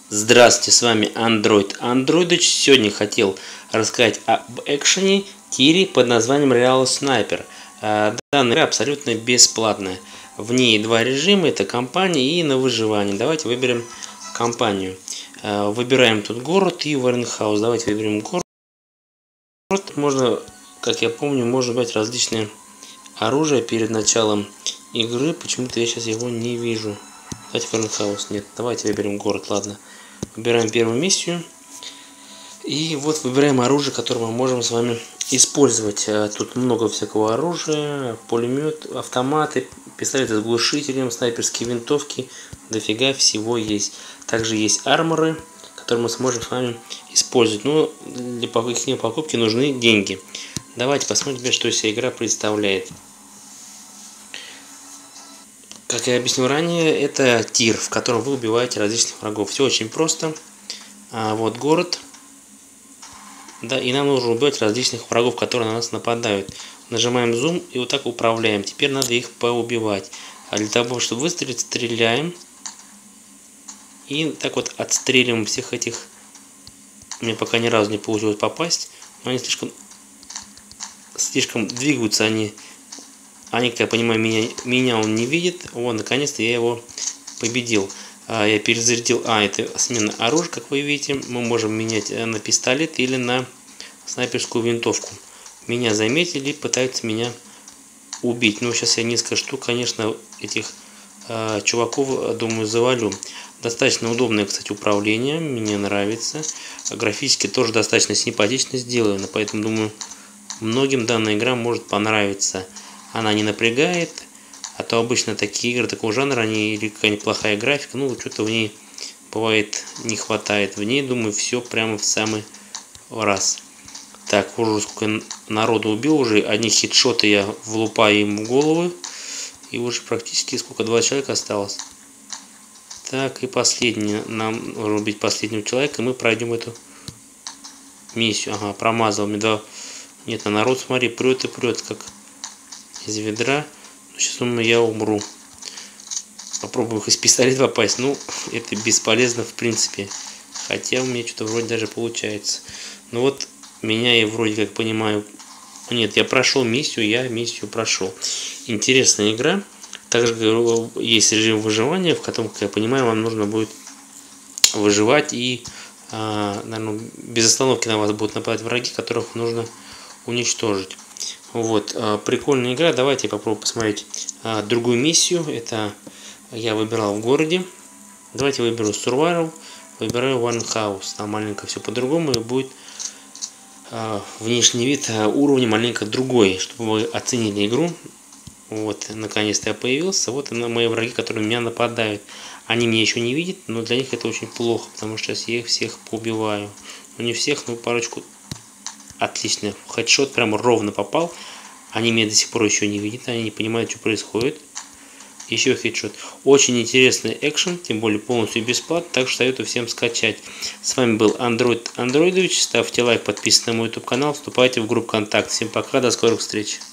Здравствуйте, с вами Android Androidыч. Сегодня хотел рассказать об экшене тире под названием Real Sniper. Данная игра абсолютно бесплатная. В ней два режима, это кампания и на выживание. Давайте выберем кампанию. Выбираем тут город и Warehouse. Давайте выберем город. Можно, как я помню, можно брать различные оружия перед началом игры. Почему-то я сейчас его не вижу. Давайте Warehouse. Нет, давайте выберем город, ладно. Выбираем первую миссию. И вот выбираем оружие, которое мы можем с вами использовать. Тут много всякого оружия. Пулемет, автоматы, пистолеты с глушителем, снайперские винтовки. Дофига всего есть. Также есть арморы, которые мы сможем с вами использовать. Но для их покупки нужны деньги. Давайте посмотрим, что вся игра представляет. Как я объяснил ранее, это тир, в котором вы убиваете различных врагов. Все очень просто. Вот город. Да, и нам нужно убивать различных врагов, которые на нас нападают. Нажимаем зум и вот так управляем. Теперь надо их поубивать. А для того, чтобы выстрелить, стреляем. И так вот отстреливаем всех этих. Мне пока ни разу не получилось попасть. Но они слишком двигаются. Они, как я понимаю, меня он не видит. Вот, наконец-то я его победил. Я перезарядил. Это смена оружия, как вы видите. Мы можем менять на пистолет или на снайперскую винтовку. Меня заметили, пытаются меня убить. Но сейчас я несколько штук, конечно, этих чуваков, думаю, завалю. Достаточно удобное, кстати, управление. Мне нравится. Графически тоже достаточно симпатично сделано. Поэтому, думаю, многим данная игра может понравиться. Она не напрягает, а то обычно такие игры такого жанра, они или какая-нибудь плохая графика, ну что-то в ней бывает не хватает. В ней, думаю, все прямо в самый раз. Так, уже сколько народу убил, уже одни хедшоты я влупаю ему в голову, и уже практически сколько, 2 человека осталось. Так, и последний, нам нужно убить последнего человека, и мы пройдем эту миссию. Ага, промазал меня. Нет, на народ, смотри, прет и прет, как из ведра. Сейчас, думаю, я умру. Попробую из пистолета попасть. Ну, это бесполезно в принципе. Хотя у меня что-то вроде даже получается. Ну вот, меня я вроде как понимаю. Нет, я прошел миссию, я миссию прошел. Интересная игра. Также есть режим выживания, в котором, как я понимаю, вам нужно будет выживать. И, наверное, без остановки на вас будут нападать враги, которых нужно уничтожить. Вот, прикольная игра. Давайте попробуем посмотреть другую миссию. Это я выбирал в городе. Давайте выберу Survival. Выбираю Warehouse. Там маленько все по-другому и будет внешний вид уровня маленько другой, чтобы вы оценили игру. Вот, наконец-то я появился. Вот мои враги, которые меня нападают. Они меня еще не видят, но для них это очень плохо, потому что сейчас я их всех поубиваю. Ну не всех, но парочку. Отлично. Хедшот прямо ровно попал. Они меня до сих пор еще не видят. Они не понимают, что происходит. Еще хедшот. Очень интересный экшен. Тем более полностью бесплатно. Так что советую всем скачать. С вами был Android Androidович. Ставьте лайк, подписывайтесь на мой YouTube канал. Вступайте в группу ВКонтакте. Всем пока. До скорых встреч.